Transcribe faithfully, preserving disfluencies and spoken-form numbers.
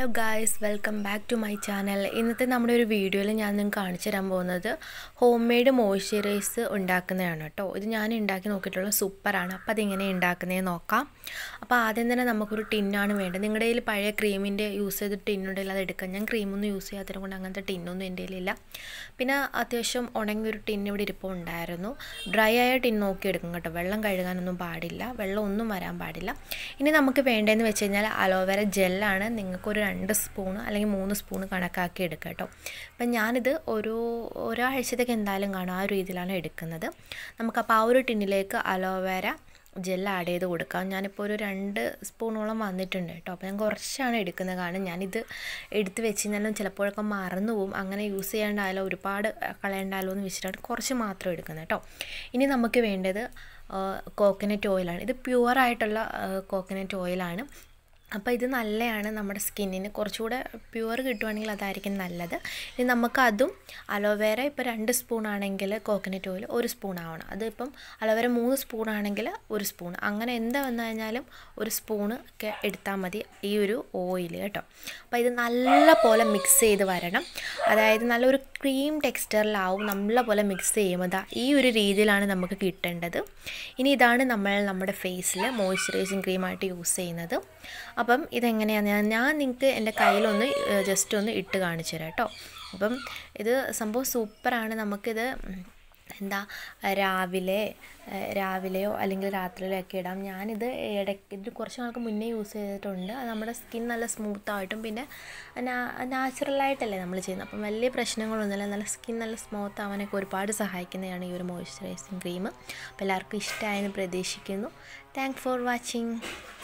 Hello guys, welcome back to my channel. ഇന്നത്തെ നമ്മുടെ ഒരു വീഡിയോയിൽ ഞാൻ നിങ്ങൾക്ക് കാണിച്ചു തരാൻ പോകുന്നത് ഹോം മെയ്ഡ് മോയ്സ്ചറൈസ് ഉണ്ടാക്കുന്നതാണ് കേട്ടോ. ഇത് ഞാൻ ഉണ്ടാക്കി നോക്കിയിട്ടുള്ള സൂപ്പറാണ്. അപ്പോൾ അതെങ്ങനെ ഉണ്ടാക്കുന്നതെന്ന് നോക്കാം. അപ്പോൾ ആദ്യം തന്നെ നമുക്കൊരു ടിന്നാണ് വേണ്ടത്. നിങ്ങളുടെ കയ്യിൽ പഴയ ക്രീമിൻ്റെ യൂസ് ചെയ്ത് ടിന്നുണ്ടെങ്കിൽ അത് എടുക്കാം. ഞാൻ ക്രീമൊന്നും യൂസ് ചെയ്യാത്തത് കൊണ്ട് അങ്ങനത്തെ ടിന്നൊന്നും എൻ്റെ കയ്യിലില്ല. പിന്നെ അത്യാവശ്യം ഉണങ്ങിയൊരു ടിൻ ഇവിടെ ഇരിപ്പോൾ ഉണ്ടായിരുന്നു. ഡ്രൈ ആയ ടിൻ നോക്കി എടുക്കും കേട്ടോ. വെള്ളം കഴുകാനൊന്നും പാടില്ല, വെള്ളം ഒന്നും വരാൻ പാടില്ല. ഇനി നമുക്ക് വേണ്ടതെന്ന് വെച്ച് കഴിഞ്ഞാൽ അലോവേര ജെല്ലാണ്. നിങ്ങൾക്കൊരു രണ്ട് സ്പൂൺ അല്ലെങ്കിൽ മൂന്ന് സ്പൂൺ കണക്കാക്കി എടുക്കുക കേട്ടോ. അപ്പം ഞാനിത് ഒരു ഒരാഴ്ചത്തേക്ക് എന്തായാലും കാണും, ആ ഒരു രീതിയിലാണ് എടുക്കുന്നത്. നമുക്കപ്പോൾ ആ ഒരു ടിന്നിലേക്ക് അലോവേര ജെൽ ആഡ് ചെയ്ത് കൊടുക്കാം. ഞാനിപ്പോൾ ഒരു രണ്ട് സ്പൂണോളം വന്നിട്ടുണ്ട് കേട്ടോ. അപ്പോൾ ഞാൻ കുറച്ചാണ് എടുക്കുന്നത്. കാരണം ഞാനിത് എടുത്ത് വെച്ച് കഴിഞ്ഞാലും ചിലപ്പോഴൊക്കെ മറന്നു പോവും. അങ്ങനെ യൂസ് ചെയ്യാണ്ടായാലോ ഒരുപാട് കളയണ്ടാലോ എന്ന് വെച്ചിട്ടാണ് കുറച്ച് മാത്രം എടുക്കുന്നത് കേട്ടോ. ഇനി നമുക്ക് വേണ്ടത് കോക്കനട്ട് ഓയിലാണ്. ഇത് പ്യുവറായിട്ടുള്ള കോക്കനട്ട് ഓയിലാണ്. അപ്പോൾ ഇത് നല്ലതാണ് നമ്മുടെ സ്കിന്നിന്. കുറച്ചുകൂടെ പ്യുവർ കിട്ടുവാണെങ്കിൽ അതായിരിക്കും നല്ലത്. ഇനി നമുക്കതും അലോവേര ഇപ്പോൾ രണ്ട് സ്പൂൺ ആണെങ്കിൽ കോക്കനട്ട് ഓയിൽ ഒരു സ്പൂൺ ആവണം. അതിപ്പം അലോവേര മൂന്ന് സ്പൂൺ ആണെങ്കിൽ ഒരു സ്പൂൺ, അങ്ങനെ എന്താ വന്നു കഴിഞ്ഞാലും ഒരു സ്പൂണ് ഒക്കെ എടുത്താൽ മതി ഈ ഒരു ഓയിൽ കേട്ടോ. അപ്പോൾ ഇത് നല്ല പോലെ മിക്സ് ചെയ്ത് വരണം. അതായത് നല്ലൊരു ക്രീം ടെക്സ്ചറിലാവും. നല്ല പോലെ മിക്സ് ചെയ്യുമ്പോൾ ദാ ഈ ഒരു രീതിയിലാണ് നമുക്ക് കിട്ടേണ്ടത്. ഇനി ഇതാണ് നമ്മൾ നമ്മുടെ ഫേസിൽ മോയ്സ്ചറൈസിങ് ക്രീമായിട്ട് യൂസ് ചെയ്യുന്നത്. അപ്പം ഇതെങ്ങനെയാണ് ഞാൻ ഞാൻ നിങ്ങൾക്ക് എൻ്റെ കയ്യിലൊന്ന് ജസ്റ്റ് ഒന്ന് ഇട്ട് കാണിച്ചു തരാം കേട്ടോ. അപ്പം ഇത് സംഭവം സൂപ്പറാണ്. നമുക്കിത് എന്താ രാവിലെ രാവിലെയോ അല്ലെങ്കിൽ രാത്രിയിലോ ഒക്കെ ഇടാം. ഞാനിത് ഇടയ്ക്ക് ഇത് കുറച്ച് നാൾക്ക് മുന്നേ യൂസ് ചെയ്തിട്ടുണ്ട്. അത് നമ്മുടെ സ്കിൻ നല്ല സ്മൂത്തായിട്ടും പിന്നെ നാച്ചുറലായിട്ടല്ലേ നമ്മൾ ചെയ്യുന്നത്. അപ്പം വലിയ പ്രശ്നങ്ങളൊന്നുമില്ല. നല്ല സ്കിൻ നല്ല സ്മൂത്ത് ആവാനൊക്കെ ഒരുപാട് സഹായിക്കുന്നതാണ് ഈ ഒരു മോയ്സ്ചറൈസിങ് ക്രീം. അപ്പോൾ എല്ലാവർക്കും ഇഷ്ടമായെന്ന് പ്രതീക്ഷിക്കുന്നു. Thanks for watching.